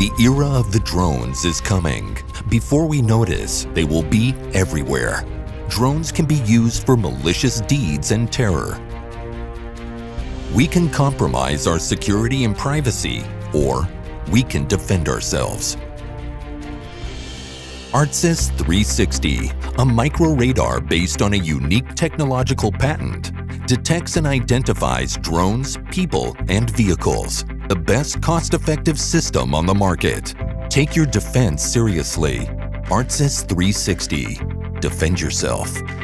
The era of the drones is coming. Before we notice, they will be everywhere. Drones can be used for malicious deeds and terror. We can compromise our security and privacy, or we can defend ourselves. Artsys360, a micro-radar based on a unique technological patent, detects and identifies drones, people, and vehicles. The best cost-effective system on the market. Take your defense seriously. Artsys360. Defend yourself.